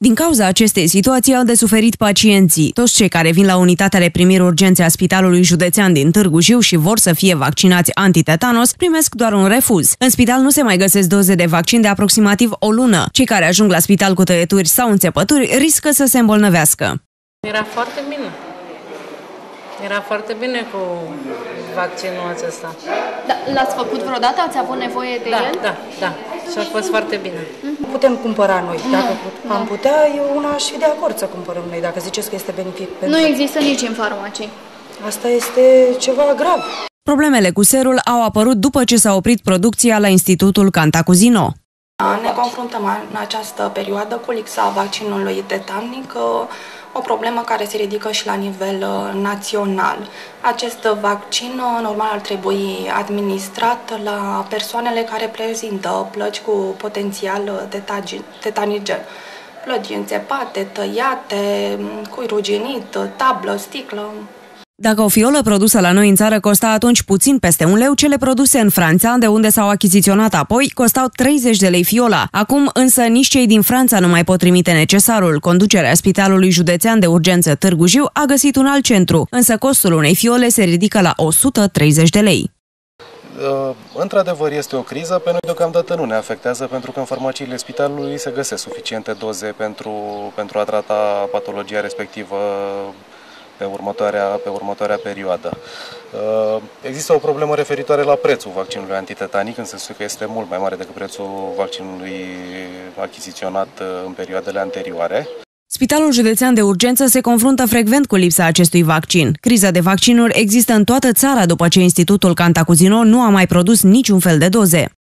Din cauza acestei situații au de suferit pacienții. Toți cei care vin la unitatea de primiri urgențe a Spitalului Județean din Târgu Jiu și vor să fie vaccinați antitetanos primesc doar un refuz. În spital nu se mai găsesc doze de vaccin de aproximativ o lună. Cei care ajung la spital cu tăieturi sau înțepături riscă să se îmbolnăvească. Era foarte bine. Era foarte bine cu vaccinul acesta. Da, l-ați făcut vreodată? Ați avut nevoie de el? Da. Și a fost foarte bine. Putem cumpăra noi. Dacă am putea, eu una aș fi de acord să cumpărăm noi, dacă ziceți că este benefic pentru... Nu există nici în farmacii. Asta este ceva grav. Problemele cu serul au apărut după ce s-a oprit producția la Institutul Cantacuzino. Ne confruntăm în această perioadă cu lipsa vaccinului tetanic, o problemă care se ridică și la nivel național. Acest vaccin normal ar trebui administrat la persoanele care prezintă plăci cu potențial tetanigen. Plăci înțepate, tăiate, cui ruginit, tablă, sticlă. Dacă o fiolă produsă la noi în țară costa atunci puțin peste 1 leu, cele produse în Franța, de unde s-au achiziționat apoi, costau 30 de lei fiola. Acum însă nici cei din Franța nu mai pot trimite necesarul. Conducerea Spitalului Județean de Urgență Târgu Jiu a găsit un alt centru, însă costul unei fiole se ridică la 130 de lei. Într-adevăr este o criză, pe noi deocamdată nu ne afectează pentru că în farmaciile spitalului se găsesc suficiente doze pentru a trata patologia respectivă pe următoarea perioadă. Există o problemă referitoare la prețul vaccinului antitetanic, în sensul că este mult mai mare decât prețul vaccinului achiziționat în perioadele anterioare. Spitalul Județean de Urgență se confruntă frecvent cu lipsa acestui vaccin. Criza de vaccinuri există în toată țara după ce Institutul Cantacuzino nu a mai produs niciun fel de doze.